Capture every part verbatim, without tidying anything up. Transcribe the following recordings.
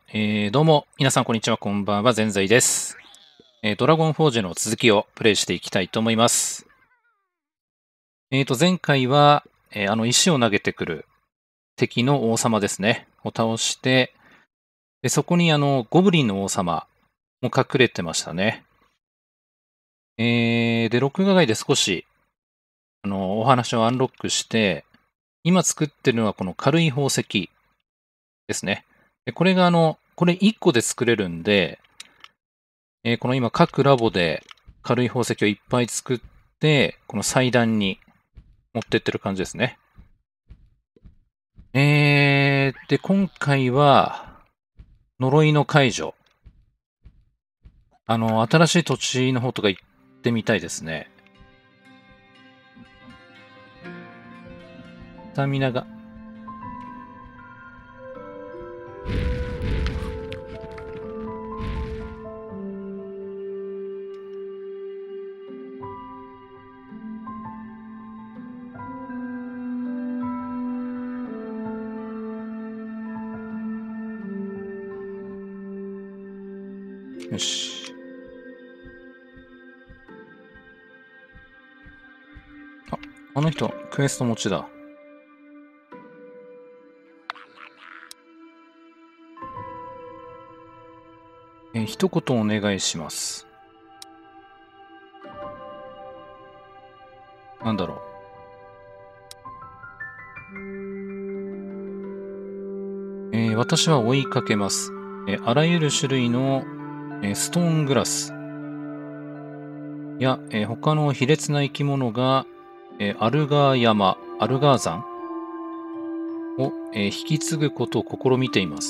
えーどうも、皆さんこんにちは、こんばんは、ぜんざいです。えードラゴンフォージの続きをプレイしていきたいと思います。えーと、前回は、えーあの石を投げてくる敵の王様ですね、を倒して、でそこにあの、ゴブリンの王様も隠れてましたね。えーで、録画外で少し、あの、お話をアンロックして、今作ってるのはこの軽い宝石ですね。でこれがあの、これいっこで作れるんで、えーこの今各ラボで軽い宝石をいっぱい作って、この祭壇に持ってってる感じですね。えー、で、今回は、呪いの解除。あの、新しい土地の方とか行ってみたいですね。スタミナが。よし。あ、あの人、クエスト持ちだ。えー一言お願いします。なんだろう。えー私は追いかけます。えーあらゆる種類の、えーストーングラスや、えー他の卑劣な生き物が、えーアルガー山、アルガー山を、えー引き継ぐことを試みています。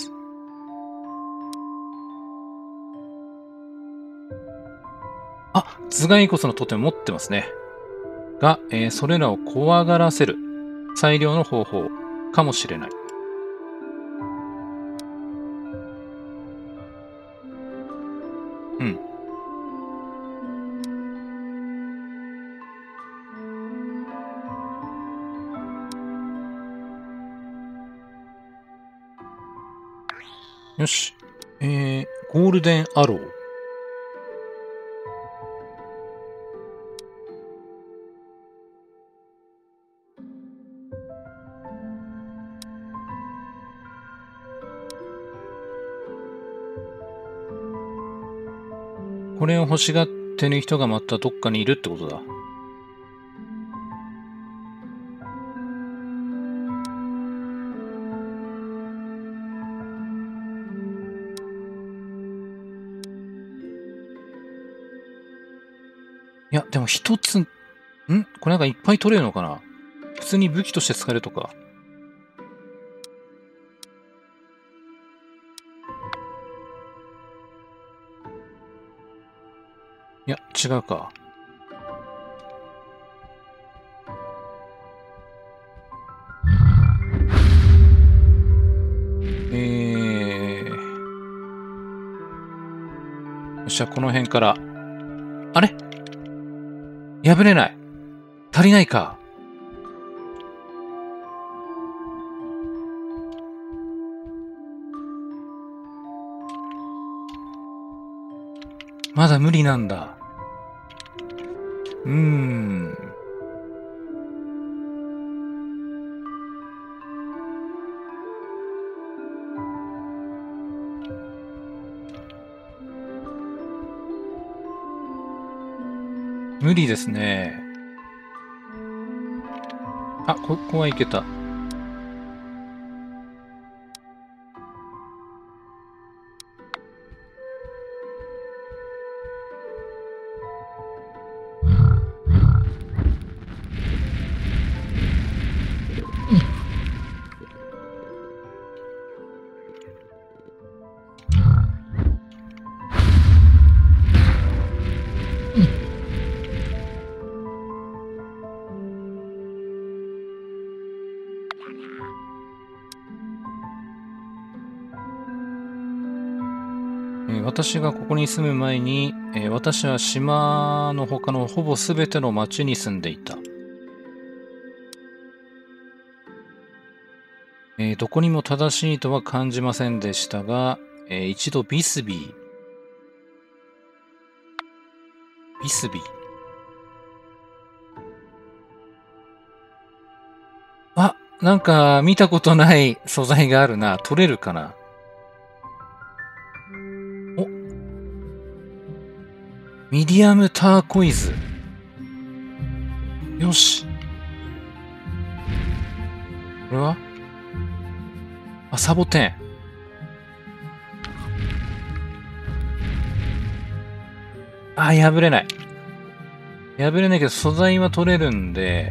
あ、頭蓋骨のトテム持ってますね。が、えーそれらを怖がらせる最良の方法かもしれない。うん。よし。えー、ゴールデンアロー。これを欲しがってる人がまたどっかにいるってことだ。いや、でも一つ、んこれなんかいっぱい取れるのかな。普通に武器として使えるとか。いや、違うか。えー。よっしゃ、この辺から。あれ破れない。足りないか。まだ無理なんだ。うーん。無理ですね。あ、ここはいけた。えー私がここに住む前に、えー私は島の他のほぼ全ての町に住んでいた。えーどこにも正しいとは感じませんでしたが、 えー、一度ビスビー。ビスビー。あ、なんか見たことない素材があるな。取れるかな。お、ミディアムターコイズ。よし。これはあ、サボテン。あ、破れない。破れないけど素材は取れるんで、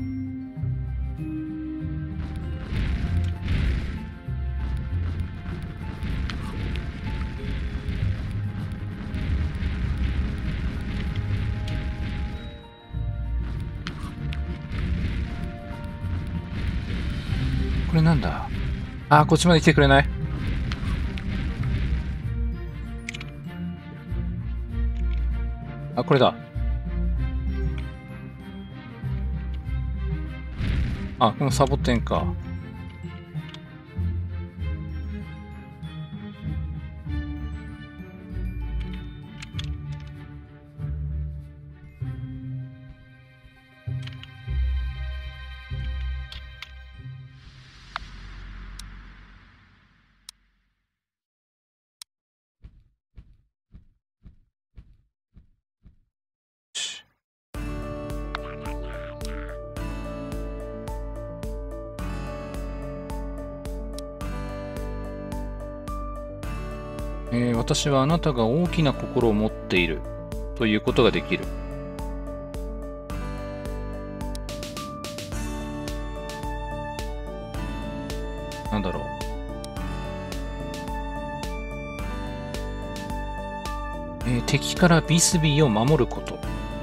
これなんだ。あ、こっちまで来てくれない？あ、これだ。あ、このサボテンか。えー、私はあなたが大きな心を持っているということができる。なんだろう。えー、敵からビスビーを守ること。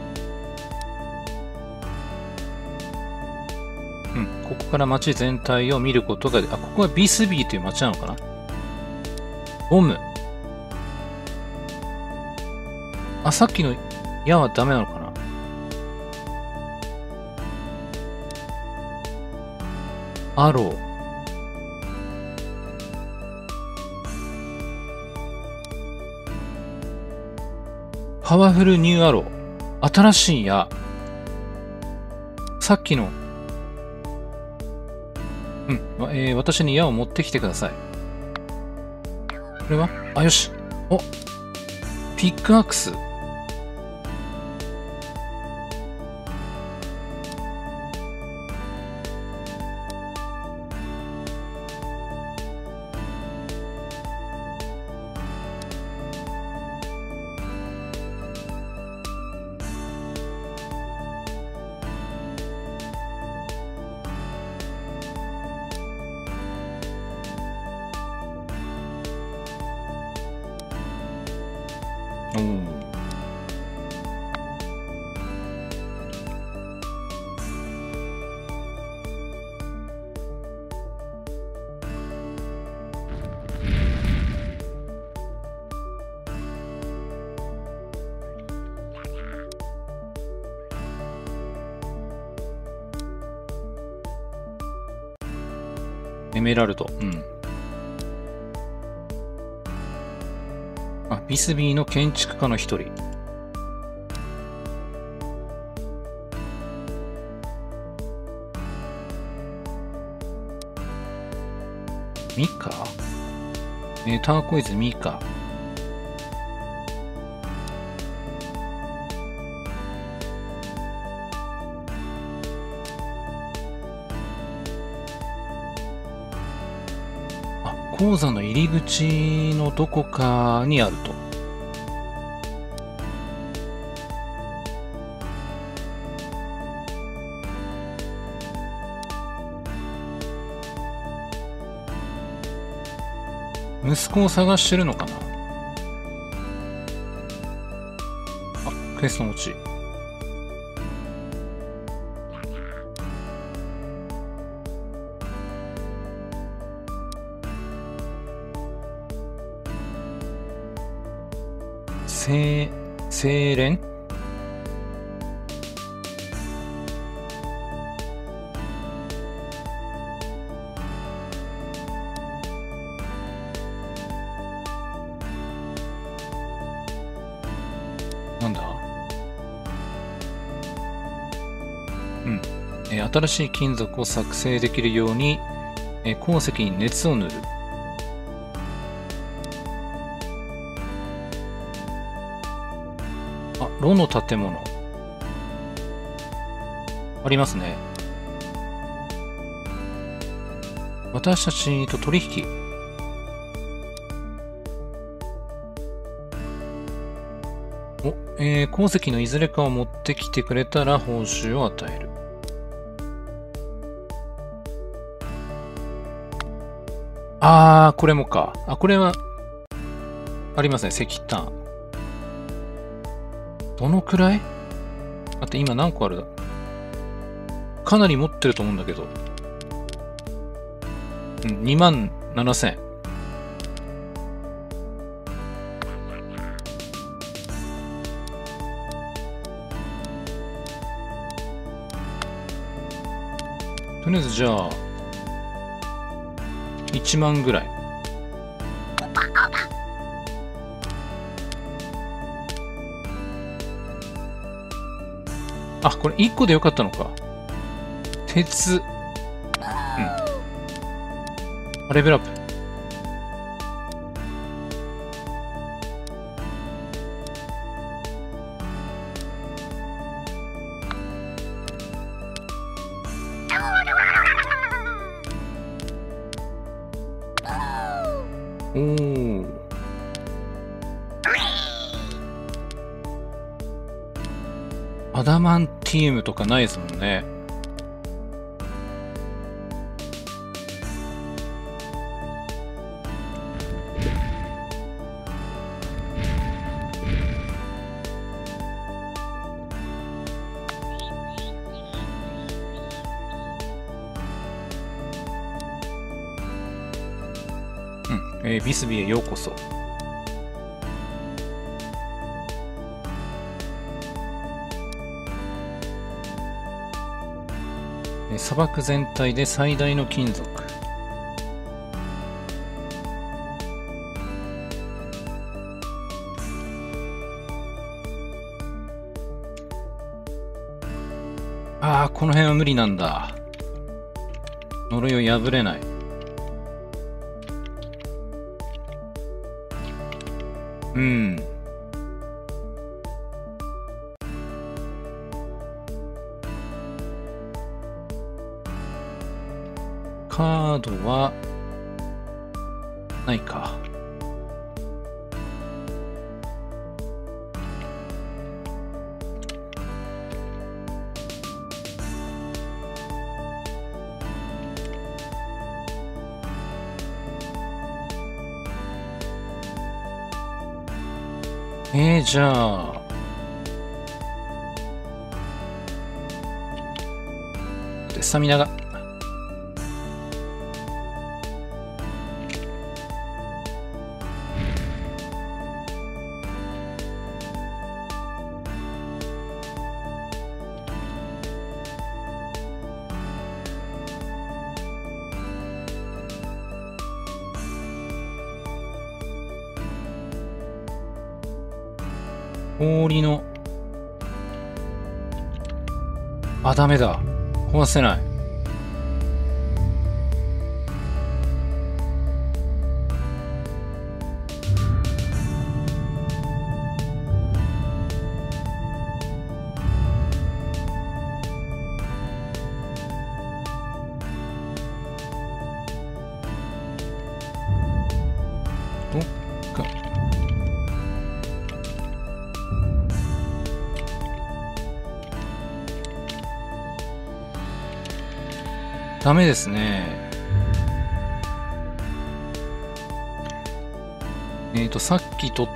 うん、ここから街全体を見ることがで、あ、ここはビスビーという街なのかな。ボム。あ、さっきの矢はダメなのかな。アロー。パワフルニューアロー。新しい矢。さっきの。うん、えー、私に矢を持ってきてください。これはあ、よし。お、ピックアックス。おー。エメラルド。うん。あ、ビスビーの建築家の一人。ミカ？えー、ターコイズミカ。あ、鉱山の入り口のどこかにあると。息子を探してるのかな。あ、クエスト持ち。精精錬。 なんだ？うん。えー新しい金属を作成できるように、えー鉱石に熱を塗る。あ、炉の建物。ありますね。私たちと取引。お、えー鉱石のいずれかを持ってきてくれたら報酬を与える。あー、これもか。あ、これは、ありますね。石炭。どのくらい？待って、今何個ある？かなり持ってると思うんだけど。うん、にまんななせん。とりあえずじゃあ、いちまんぐらい。あ、これいっこでよかったのか。鉄。うん。レベルアップ。おー。アダマンティウムとかないですもんね。うん、えービスビーへようこそ。えー砂漠全体で最大の金属。ああ、この辺は無理なんだ。呪いを破れない。うん。カードはないか。えー、じゃあ、でスタミナが。氷の。あ、ダメだ。壊せない。どっか。ダメですね。えっと、さっき取った、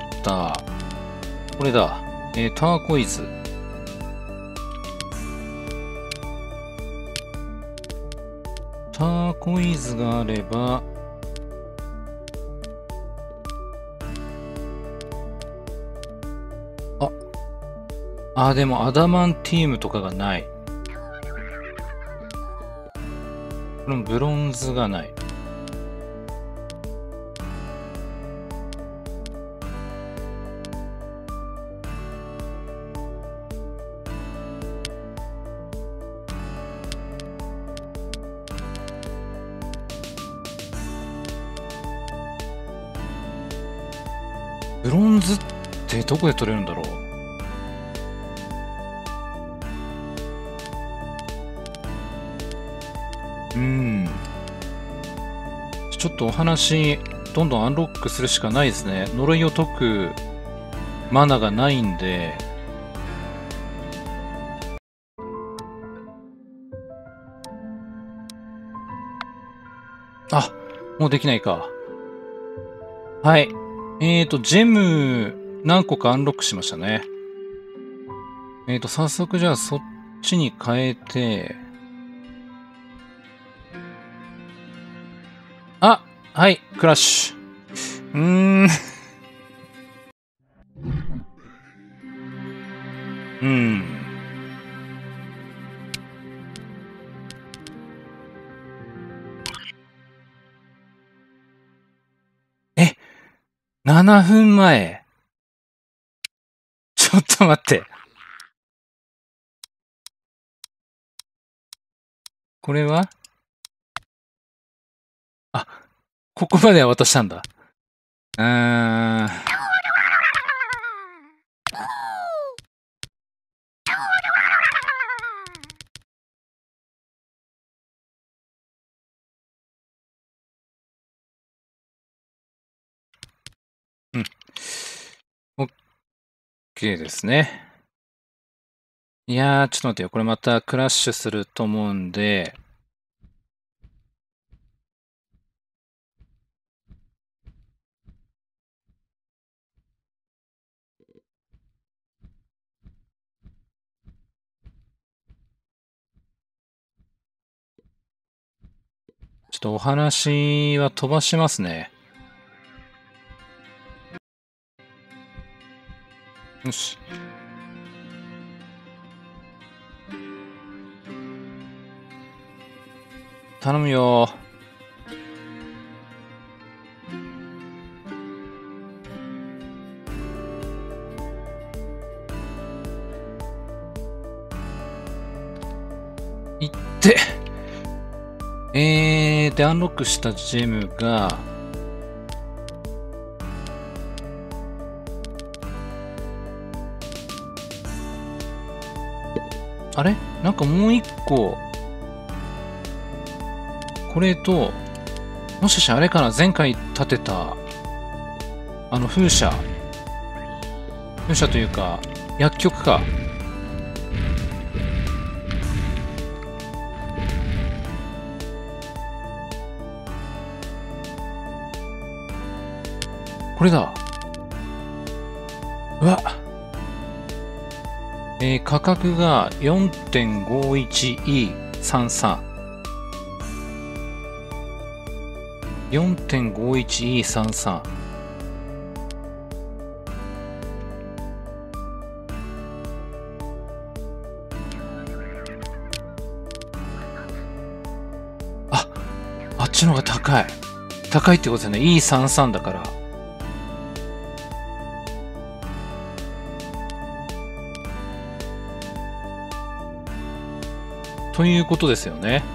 これだ。えー、ターコイズ。ターコイズがあれば、あ、あ、でもアダマンティウムとかがない。これもブロンズがない。 ブロンズってどこで取れるんだろう。うーん。ちょっとお話、どんどんアンロックするしかないですね。呪いを解くマナがないんで。あ、もうできないか。はい。えーと、ジェム何個かアンロックしましたね。えーと、早速じゃあそっちに変えて、あ、はい、クラッシュ。うーん。うん。え、ななふんまえ。ちょっと待って。これはあ、ここまでは渡したんだ。うーん。うん。OK ですね。いやー、ちょっと待ってよ。これまたクラッシュすると思うんで、ちょっとお話は飛ばしますね。よし。頼むよ。いって。えー、で、アンロックしたジェムが、あれなんかもう一個、これと、もしかしてあれかな前回建てた、あの風車。風車というか、薬局か。これだ。うわ。えー、価格が よんてんごいちイーさんさん。よんてんごいちイーさんさん。あ、あっちの方が高い。高いってことですよね。イーさんさん だから。ということですよね。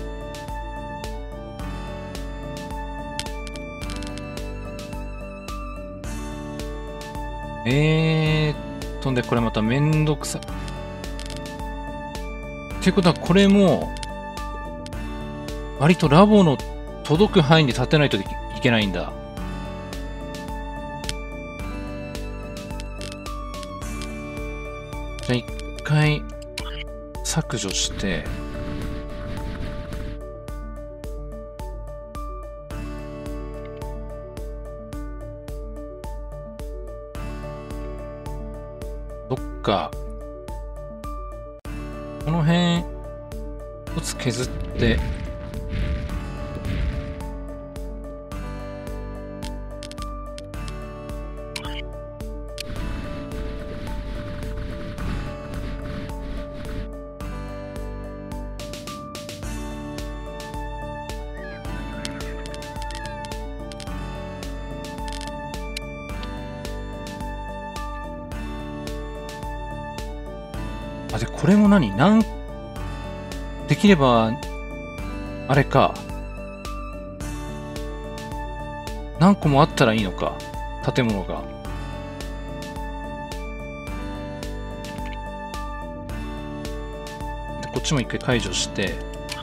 えーっと、で、これまためんどくさ。っていうことは、これも、割とラボの届く範囲で立てないといけないんだ。じゃあ一回削除して、どっか、この辺、一つ削って、あ、で、これも何なん、できれば、あれか。何個もあったらいいのか。建物が。 こっちも一回解除して、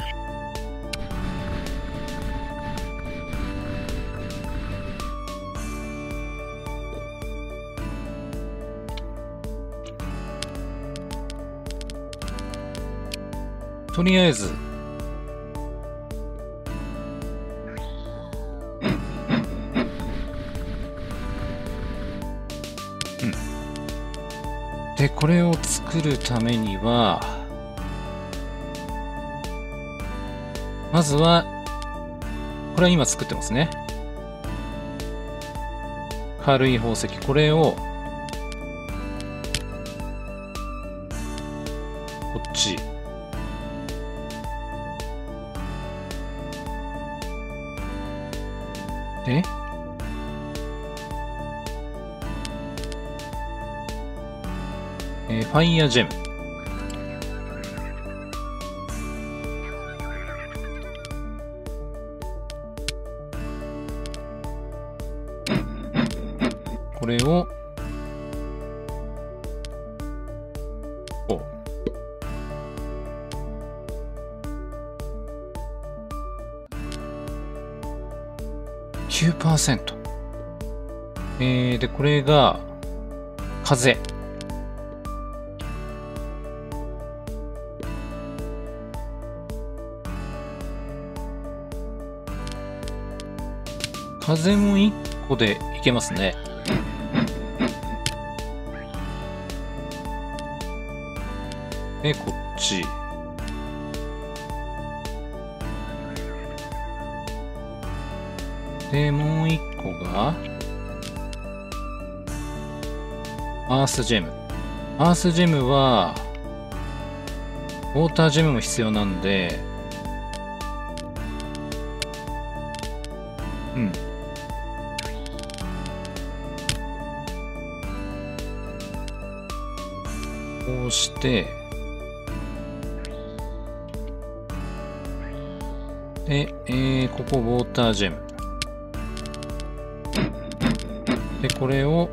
とりあえず、うん。で、これを作るためには、まずは、これは今作ってますね。軽い宝石、これを、こっち。で、えー、ファイヤージェム。これを、こう。きゅうパーセント。えー、で、これが、風。風もいっこでいけますね。で、こっち。で、もう一個が、アースジェム。アースジェムは、ウォータージェムも必要なんで、うん。こうして、で、えー、ここウォータージェム。で、これを、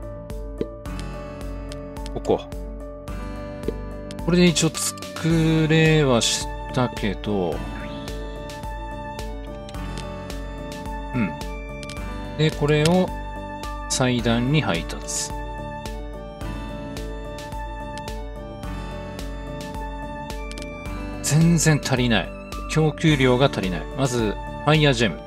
ここ。これで一応作れはしたけど、うん。で、これを祭壇に配達。全然足りない。供給量が足りない。まず、ファイヤージェム。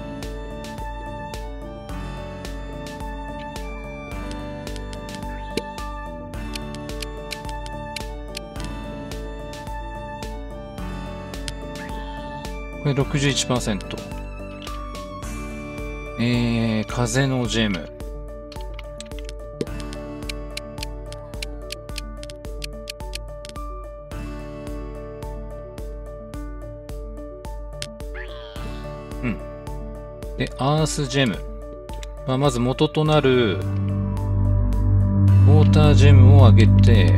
これ ろくじゅういちパーセント。えー、風のジェム。うん。で、アースジェム。まあ、まず元となる、ウォータージェムを上げて、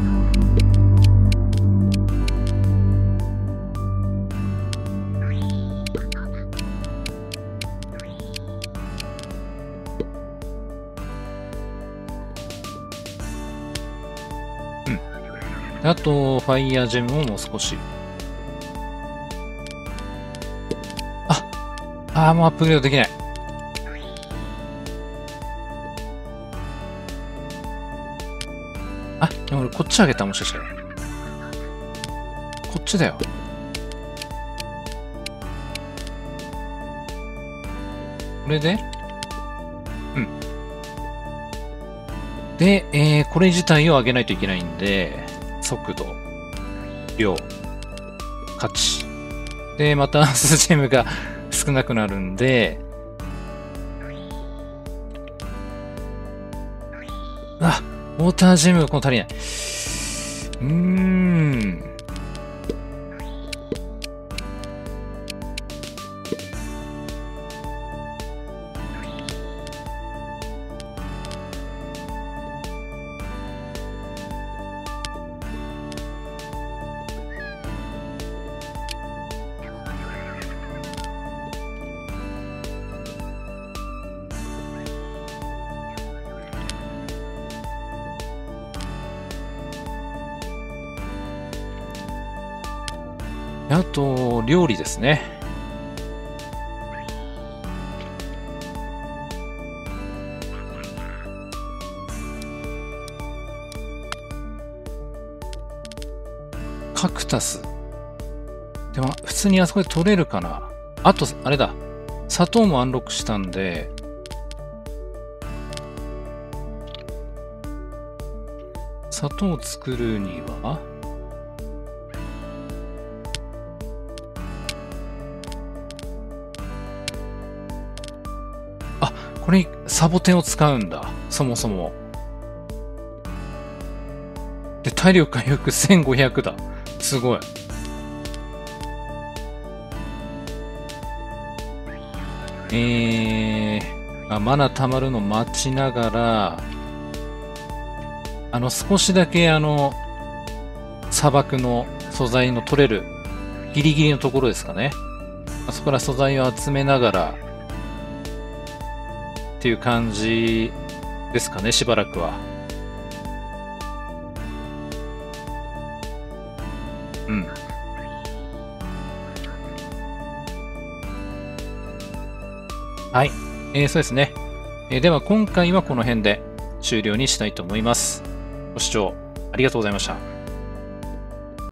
あと、ファイヤージェムももう少し。ああー、もうアップグレードできない。あ、でも俺こっち上げたもしかしたら。こっちだよ。これでうん。で、えー、これ自体を上げないといけないんで、速度、量、価値。で、またアースジェムが少なくなるんで、あ、ウォータージェムがこの足りない。うーん。 あと、料理ですね。カクタス。でも、普通にあそこで取れるかな。あと、あれだ。砂糖もアンロックしたんで、砂糖を作るには、あ、これにサボテンを使うんだ。そもそも。で、体力回復せんごひゃくだ。すごい。えー、あ、マナ溜まるの待ちながら、あの、少しだけあの、砂漠の素材の取れるギリギリのところですかね。あそこから素材を集めながら、っていう感じですかね、しばらくは。うん。はい。えー、そうですね。えーでは今回はこの辺で終了にしたいと思います。ご視聴ありがとうございました。